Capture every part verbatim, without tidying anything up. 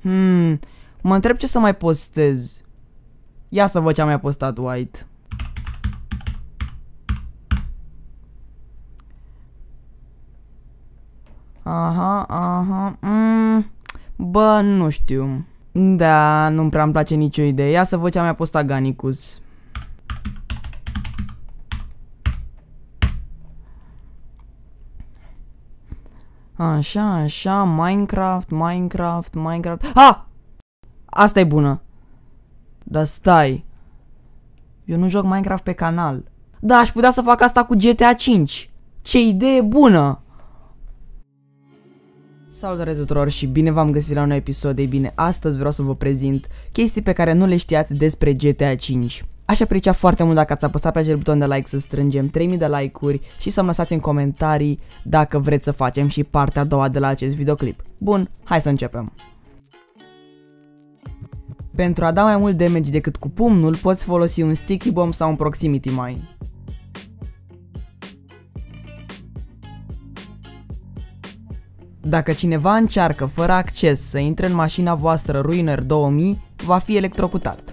Hmm, mă întreb ce să mai postez. Ia să văd ce am mai postat White. Aha, aha, mm, bă, nu știu. Da, nu-mi prea îmi place nicio idee. Ia să văd ce am mai postat Ganicus. Așa, așa, Minecraft, Minecraft, Minecraft. Ah! Asta e bună. Dar stai. Eu nu joc Minecraft pe canal. Da, aș putea să fac asta cu G T A cinci. Ce idee bună! Salutare tuturor și bine v-am găsit la un nou episod. Ei bine, astăzi vreau să vă prezint chestii pe care nu le știați despre G T A cinci. Aș aprecia foarte mult dacă ați apăsat pe acel buton de like să strângem trei mii de like-uri și să-mi lăsați în comentarii dacă vreți să facem și partea a doua de la acest videoclip. Bun, hai să începem. Pentru a da mai mult damage decât cu pumnul, poți folosi un sticky bomb sau un proximity mine. Dacă cineva încearcă fără acces să intre în mașina voastră Ruiner două mii, va fi electrocutat.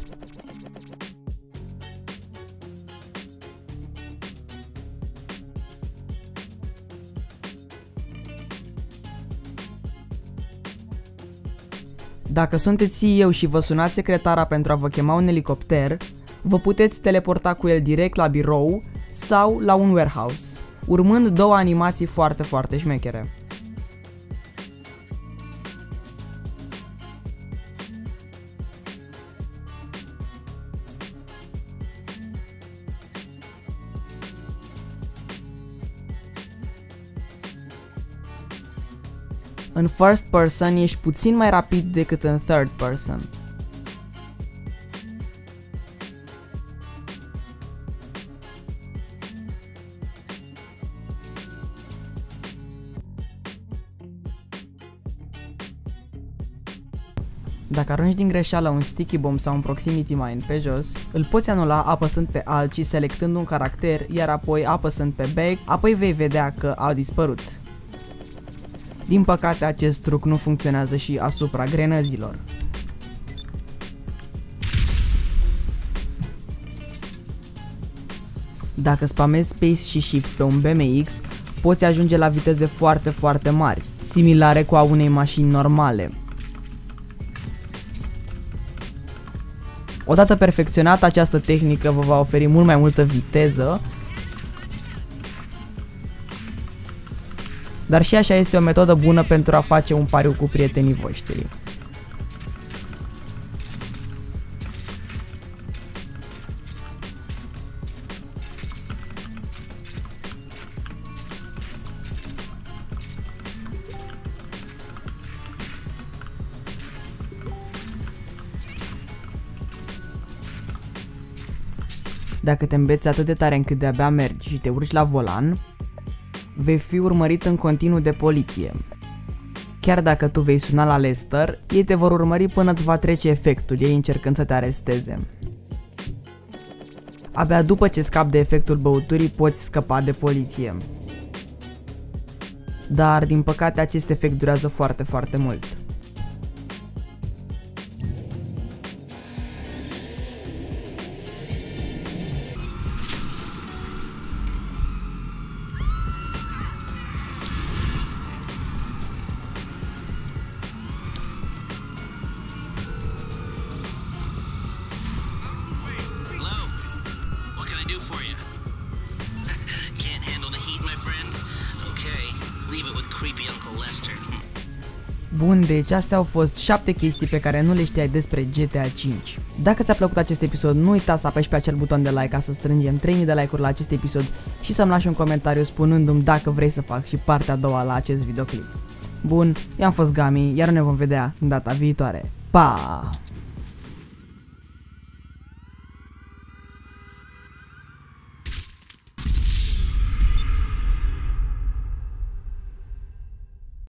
Dacă sunteți C E O și vă sunați secretara pentru a vă chema un elicopter, vă puteți teleporta cu el direct la birou sau la un warehouse, urmând două animații foarte foarte șmechere. În first person ești puțin mai rapid decât în third person. Dacă arunci din greșeală un sticky bomb sau un proximity mine pe jos, îl poți anula apăsând pe alt și selectând un caracter, iar apoi apăsând pe back, apoi vei vedea că a dispărut. Din păcate, acest truc nu funcționează și asupra grenăzilor. Dacă spamezi Space și Shift pe un B M X, poți ajunge la viteze foarte foarte mari, similare cu a unei mașini normale. Odată perfecționată, această tehnică vă va oferi mult mai multă viteză, dar și așa este o metodă bună pentru a face un pariu cu prietenii voștri. Dacă te îmbeți atât de tare încât de-abia mergi și te urci la volan, vei fi urmărit în continuu de poliție. Chiar dacă tu vei suna la Lester, ei te vor urmări până îți va trece efectul, ei încercând să te aresteze. Abia după ce scapi de efectul băuturii poți scăpa de poliție. Dar din păcate acest efect durează foarte foarte mult. Bun, deci astea au fost șapte chestii pe care nu le știai despre G T A cinci. Dacă ți-a plăcut acest episod, nu uita să apeși pe acel buton de like ca să strângem trei mii de like-uri la acest episod și să-mi lași un comentariu spunându-mi dacă vrei să fac și partea a doua la acest videoclip. Bun, eu am fost Gami, iar ne vom vedea data viitoare. Pa!